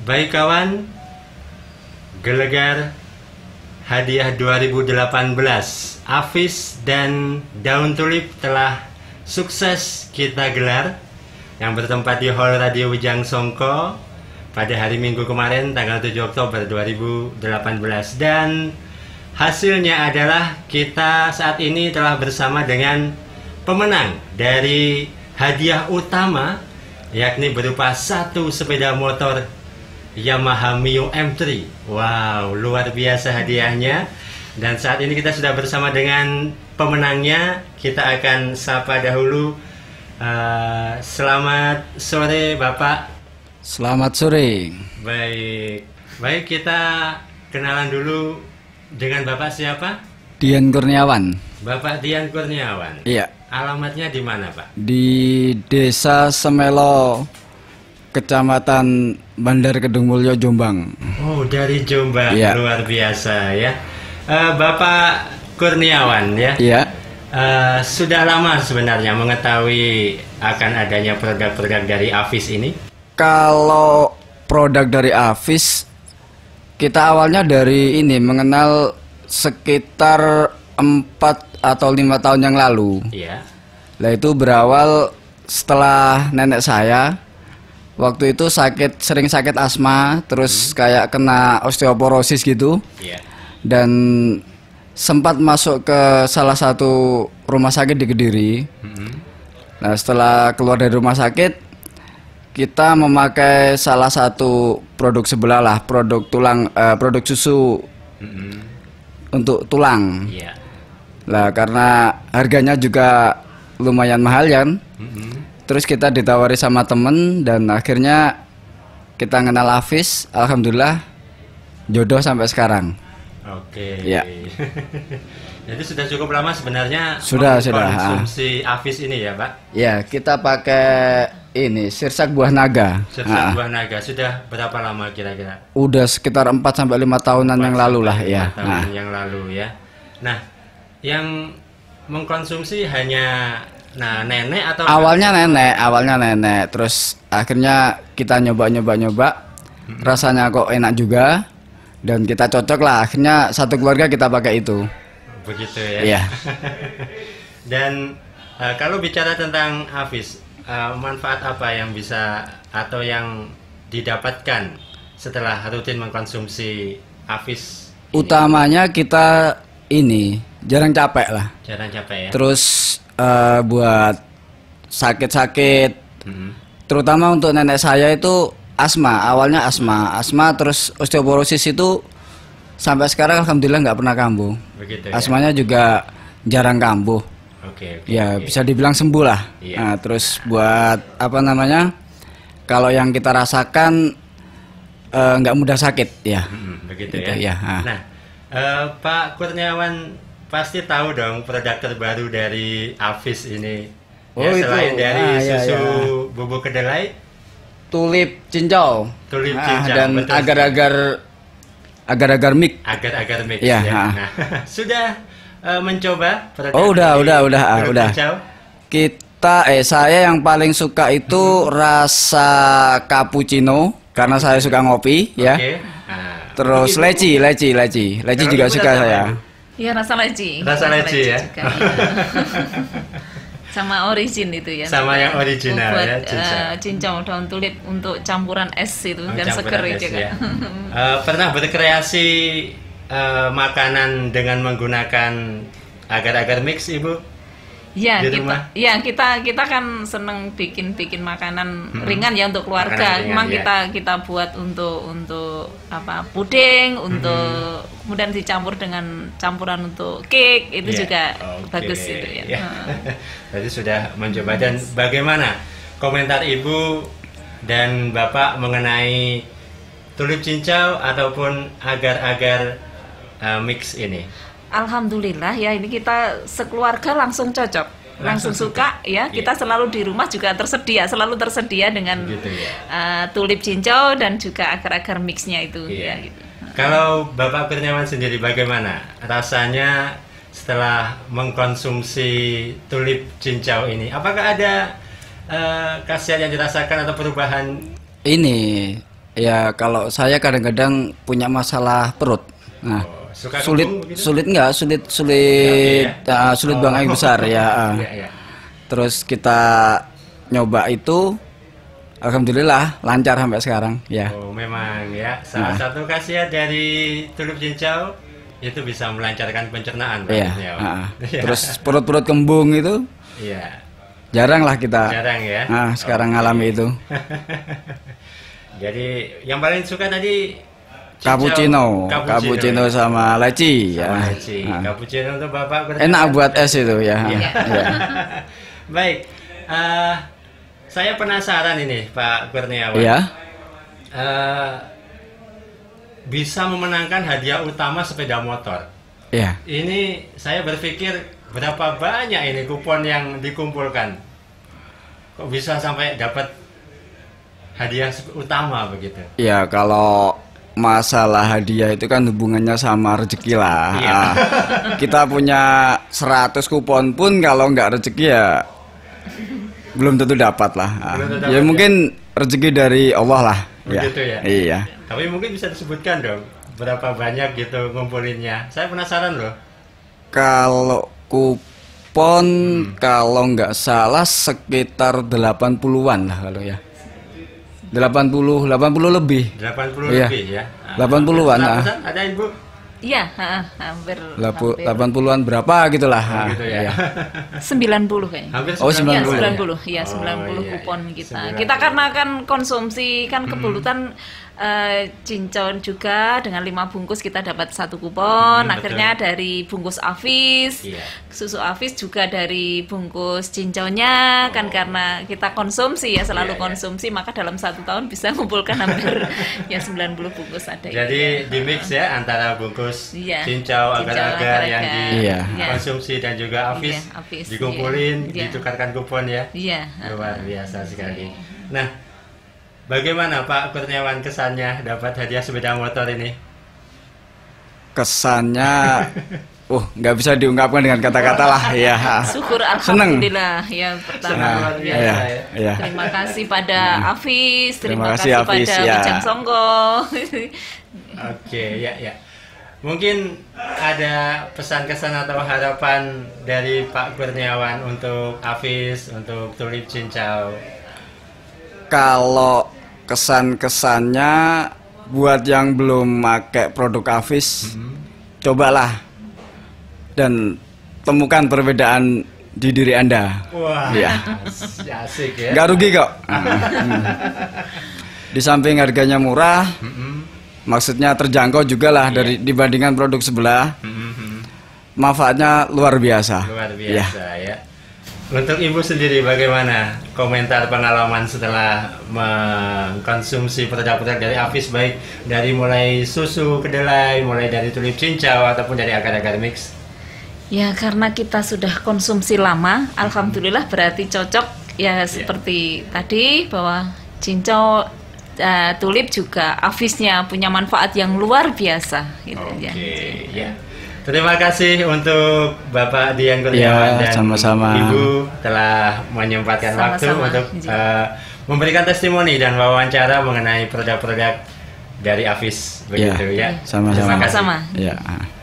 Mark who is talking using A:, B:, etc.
A: Baik kawan, Gelegar hadiah 2018 Afis dan Daun Tulip telah sukses kita gelar yang bertempat di Hall Radio Wijang Songko pada hari Minggu kemarin tanggal 7 Oktober 2018, dan hasilnya adalah kita saat ini telah bersama dengan pemenang dari hadiah utama, yakni berupa satu sepeda motor Yamaha Mio M3. Wow, luar biasa hadiahnya. Dan saat ini kita sudah bersama dengan pemenangnya. Kita akan sapa dahulu. Selamat sore Bapak.
B: Selamat sore.
A: Baik, kita kenalan dulu dengan Bapak siapa?
B: Dian Kurniawan.
A: Bapak Dian Kurniawan.
B: Iya.
A: Alamatnya di mana, Pak?
B: Di Desa Semelo, Kecamatan Bandar Kedung Mulyo, Jombang.
A: Oh, dari Jombang.
B: Ya.
A: Luar biasa ya. Bapak Kurniawan ya.
B: Iya.
A: Sudah lama sebenarnya mengetahui akan adanya produk-produk dari Afis ini.
B: Kalau produk dari Afis, kita awalnya dari ini mengenal sekitar 4 atau 5 tahun yang lalu.
A: Iya.
B: Lah itu berawal setelah nenek saya waktu itu sering sakit asma, terus kayak kena osteoporosis gitu.
A: Iya.
B: Dan sempat masuk ke salah satu rumah sakit di Kediri. Nah, setelah keluar dari rumah sakit, kita memakai salah satu produk sebelah lah, produk tulang, produk susu untuk tulang.
A: Iya.
B: Lah karena harganya juga lumayan mahal kan. Terus kita ditawari sama temen dan akhirnya kita kenal Afis. Alhamdulillah jodoh sampai sekarang.
A: Oke.
B: Ya.
A: Jadi sudah cukup lama sebenarnya
B: Sudah.
A: konsumsi Afis ini ya, Pak?
B: Ya, kita pakai ini sirsak buah naga.
A: Sirsak buah naga sudah berapa lama kira-kira?
B: Udah sekitar 4 sampai 5 tahunan yang lalu lah ya.
A: 5 tahun yang lalu ya. Nah, yang mengkonsumsi hanya nenek atau
B: Awalnya nenek, terus akhirnya kita nyoba. Rasanya kok enak juga dan kita cocok lah. Akhirnya satu keluarga kita pakai itu.
A: Begitu ya.
B: Iya.
A: Dan kalau bicara tentang Afis, manfaat apa yang bisa atau yang didapatkan setelah rutin mengkonsumsi Afis ini?
B: Utamanya kita ini jarang capek lah.
A: Jarang capek ya.
B: Terus buat sakit-sakit, terutama untuk nenek saya itu asma. Awalnya asma terus osteoporosis itu sampai sekarang alhamdulillah nggak pernah kambuh.
A: Begitu ya.
B: Asmanya juga jarang kambuh.
A: Oke.
B: Ya bisa dibilang sembuh lah.
A: Iya.
B: Nah, terus buat apa namanya? Kalau yang kita rasakan nggak mudah sakit ya.
A: Begitu
B: Gitu,
A: ya.
B: ya.
A: Nah, Pak Kurniawan pasti tahu dong produk terbaru dari Afis ini.
B: Oh,
A: Ya,
B: itu.
A: selain dari
B: Ya,
A: susu
B: ya.
A: bubuk kedelai,
B: Tulip cincau.
A: Tulip cincau,
B: Dan
A: betul.
B: agar-agar mix.
A: agar-agar mix
B: Iya,
A: ya. Nah, sudah mencoba produk
B: Oh, udah.
A: Tulip cincau?
B: Saya yang paling suka itu rasa cappuccino karena saya suka ngopi ya.
A: Oke. Nah,
B: Terus leci
A: Kalau
B: juga
A: ibu
B: suka
A: rasa apa,
B: saya.
A: Ibu?
C: Iya, rasa leci.
A: Rasa leci ya.
C: juga, iya. Sama origin itu ya.
A: Sama yang original
C: buat,
A: ya, cincau.
C: cincau daun tulip untuk campuran es itu dan
A: Campuran
C: seger
A: es
C: itu
A: ya.
C: kan.
A: Pernah berkreasi makanan dengan menggunakan agar-agar mix, Ibu?
C: Ya,
A: Di rumah?
C: kita kan seneng bikin makanan ringan ya untuk keluarga.
A: Makanan ringan,
C: Memang
A: ya.
C: kita buat untuk apa? Puding, untuk kemudian dicampur dengan campuran untuk cake itu
A: Ya,
C: juga
A: oke.
C: bagus itu ya.
A: Ya. Berarti sudah mencoba. Dan bagaimana komentar Ibu dan Bapak mengenai tulip cincau ataupun agar-agar mix ini?
C: Alhamdulillah ya, ini kita sekeluarga langsung cocok, langsung suka ya. Kita selalu di rumah juga selalu tersedia dengan
A: Gitu ya.
C: tulip cincau dan juga agar-agar mixnya itu
A: Iya.
C: ya gitu.
A: Kalau Bapak Kurniawan sendiri bagaimana rasanya setelah mengkonsumsi tulip cincau ini? Apakah ada khasiat yang dirasakan atau perubahan?
B: Ini Ya kalau saya kadang-kadang punya masalah perut. Nah,
A: Suka
B: sulit
A: kembung gitu?
B: sulit nggak? Sulit buang air besar ya.
A: Iya, iya.
B: Terus kita nyoba itu, alhamdulillah lancar sampai sekarang ya.
A: Oh, memang ya. Salah satu khasiat dari tulip cincau itu bisa melancarkan pencernaan. Pak
B: Iya.
A: Kurniawan. Iya.
B: Terus perut-perut kembung itu
A: Iya.
B: jarang lah kita.
A: Jarang ya.
B: Sekarang
A: Oke.
B: ngalami itu.
A: Jadi yang paling suka tadi
B: Cappuccino sama leci ya.
A: Sama leci.
B: Nah.
A: Cappuccino untuk Bapak Kurniawan.
B: Enak buat es itu ya.
A: Iya.
B: Iya.
A: Baik. Saya penasaran ini Pak Kurniawan.
B: Iya.
A: Bisa memenangkan hadiah utama sepeda motor.
B: Iya.
A: Ini saya berpikir berapa banyak ini kupon yang dikumpulkan. Kok bisa sampai dapat hadiah utama begitu?
B: Ya kalau masalah hadiah itu kan hubungannya sama rezeki lah.
A: Iya.
B: Kita punya 100 kupon pun kalau nggak rezeki ya belum tentu dapat lah.
A: Belum tentu
B: Ya
A: dapat,
B: mungkin rezeki dari Allah lah.
A: Begitu ya?
B: Iya.
A: Tapi mungkin bisa disebutkan dong berapa banyak gitu ngumpulinnya. Saya penasaran loh.
B: Kalau kupon kalau nggak salah sekitar 80-an lah kalau ya. 80 lebih.
A: 80
B: Iya.
A: lebih ya.
B: 80-an,
A: Ratusan ada Ibu?
C: Iya, hampir
B: 80-an berapa gitulah.
A: Gitu ya.
B: Iya.
C: 90 kayaknya.
A: Hampir
B: Oh,
A: 90.
C: 90, ya 90
A: iya,
C: kupon
A: iya.
C: kita.
A: 90.
C: Kita karena kan konsumsi kan kebetulan cincau juga dengan 5 bungkus kita dapat 1 kupon. Akhirnya dari bungkus Afis,
A: Iya.
C: susu Afis juga dari bungkus cincaunya kan karena kita konsumsi ya selalu
A: Iya, iya.
C: konsumsi maka dalam 1 tahun bisa mengumpulkan hampir ya 90 bungkus ada.
A: Jadi di mix ya antara bungkus
C: Iya.
A: cincau agar-agar yang
B: Iya.
A: dikonsumsi dan juga Afis,
C: Iya, Afis,
A: dikumpulin,
C: iya.
A: ditukarkan kupon ya.
C: Iya.
A: Luar biasa sekali. Nah, bagaimana Pak Kurniawan kesannya dapat hadiah sepeda motor ini?
B: Kesannya nggak bisa diungkapkan dengan kata-kata lah ya.
C: Syukur
B: Seneng.
C: alhamdulillah ya pertama.
A: Senang luar biasa
B: Iya,
A: ya.
B: iya.
C: Terima kasih pada Afis,
B: Terima
C: terima
B: kasih,
C: kasih
B: Afis,
C: pada
B: ya.
C: Ujang Songko.
A: Oke, ya ya. Mungkin ada pesan-kesan atau harapan dari Pak Kurniawan untuk Afis, untuk tulip cincau.
B: Kalau kesan-kesannya buat yang belum pakai produk Afis, cobalah dan temukan perbedaan di diri Anda.
A: Wah,
B: Iya.
A: asik ya.
B: Nggak rugi kok. Di samping harganya murah, maksudnya terjangkau juga lah dari dibandingkan produk sebelah. Manfaatnya luar biasa.
A: Luar
B: Iya.
A: biasa ya. Untuk Ibu sendiri bagaimana komentar pengalaman setelah mengkonsumsi produk-produk dari Afis, baik dari mulai susu kedelai, mulai dari tulip cincau ataupun dari agar-agar mix?
C: Ya karena kita sudah konsumsi lama, alhamdulillah berarti cocok ya seperti tadi bahwa cincau tulip juga Afisnya punya manfaat yang luar biasa gitu ya.
A: Oke, ya. Terima kasih untuk Bapak Dian Kurniawan
B: Ya,
A: dan
B: sama-sama.
A: Ibu telah menyempatkan waktu
C: Sama-sama.
A: untuk memberikan testimoni dan wawancara mengenai produk-produk dari Afis begitu ya.
B: Sama-sama.
A: Terima kasih.
C: Sama-sama.
B: Ya.